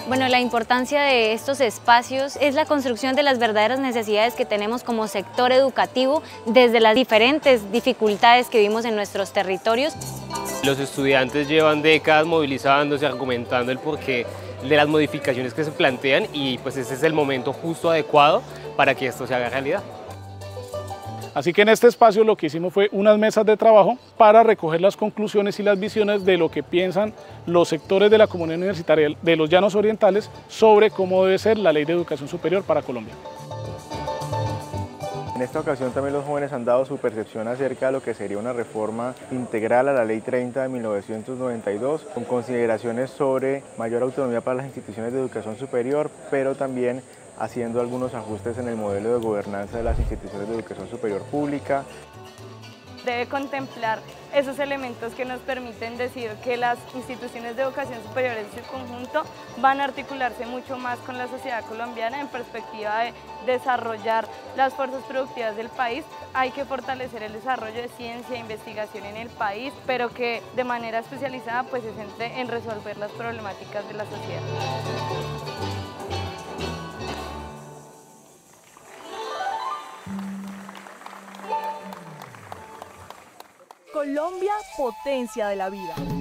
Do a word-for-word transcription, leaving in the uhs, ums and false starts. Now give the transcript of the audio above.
Bueno, la importancia de estos espacios es la construcción de las verdaderas necesidades que tenemos como sector educativo desde las diferentes dificultades que vivimos en nuestros territorios. Los estudiantes llevan décadas movilizándose, argumentando el porqué de las modificaciones que se plantean y pues ese es el momento justo adecuado para que esto se haga realidad. Así que en este espacio lo que hicimos fue unas mesas de trabajo para recoger las conclusiones y las visiones de lo que piensan los sectores de la comunidad universitaria de los Llanos Orientales sobre cómo debe ser la Ley de Educación Superior para Colombia. En esta ocasión también los jóvenes han dado su percepción acerca de lo que sería una reforma integral a la Ley treinta de mil novecientos noventa y dos, con consideraciones sobre mayor autonomía para las instituciones de educación superior, pero también haciendo algunos ajustes en el modelo de gobernanza de las instituciones de educación superior pública. Debe contemplar esos elementos que nos permiten decir que las instituciones de educación superior en su conjunto van a articularse mucho más con la sociedad colombiana en perspectiva de desarrollar las fuerzas productivas del país. Hay que fortalecer el desarrollo de ciencia e investigación en el país, pero que de manera especializada pues se centre en resolver las problemáticas de la sociedad. Colombia, potencia de la vida.